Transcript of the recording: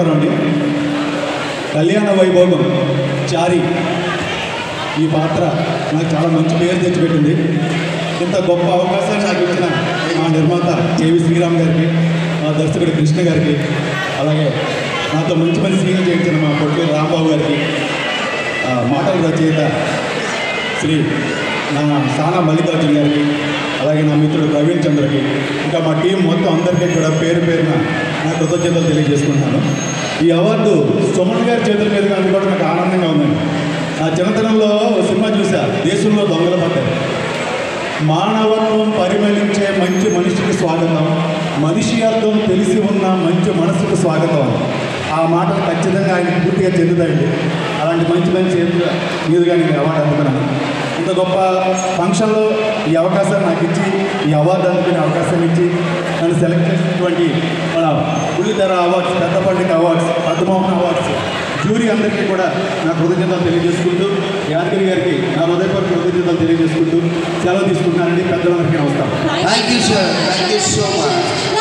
చిత్రం అండి. కళ్యాణ వైభోగం చారి ఈ పాత్ర నాకు చాలా మంచి పేరు తెచ్చిపెట్టింది. ఇంత గొప్ప అవకాశాన్ని నాకు ఇచ్చిన మా నిర్మాత కేవి శ్రీరామ్ గారికి, మా దర్శకుడు కృష్ణ గారికి, అలాగే నాతో మంచి మంచి సీన్లు చేయించిన మా పొట్లూరు రాంబాబు గారికి, మాటల రచయిత శ్రీ నా సానా మల్లికార్జున గారికి, అలాగే నా మిత్రుడు ప్రవీణ్ చంద్రకి, ఇంకా మా టీం మొత్తం అందరికీ కూడా పేరు పేరున నా కృతజ్ఞతలు తెలియజేసుకుంటున్నాను. ఈ అవార్డు సుమన్ గారి చేతుల మీదుగా అందుకోవడం నాకు ఆనందంగా ఉందండి. నా చిన్నతనంలో సినిమా చూసా, దేశంలో దొంగల పడ్డారు. మానవత్వం పరిమళించే మంచి మనిషికి స్వాగతం, మనిషి అర్థం తెలిసి ఉన్న మంచి మనసుకు స్వాగతం. ఆ మాటలు ఖచ్చితంగా ఆయన పూర్తిగా చెందుతాయండి. అలాంటి మంచి మంచి మీదుగా నేను అవార్డు అందుకున్నాను. ఇంత గొప్ప ఫంక్షన్లో ఈ అవకాశాన్ని నాకు ఇచ్చి, ఈ అవార్డు అందుకునే అవకాశం ఇచ్చి నన్ను సెలెక్ట్ చేసినటువంటి మన బుల్లితెర అవార్డ్స్, పెద్ద పండుగ అవార్డ్స్, పద్మమోహన్ అవార్డ్స్ జ్యూరీ అందరికీ కూడా నా కృతజ్ఞతలు తెలియజేసుకుంటూ, యాదగిరి గారికి నా హృదయపూర్వక కృతజ్ఞతలు తెలియజేసుకుంటూ సెలవు తీసుకుంటున్నానండి. పెద్దలందరికీ నమస్కారం. Thank you, sir. Thank you so much.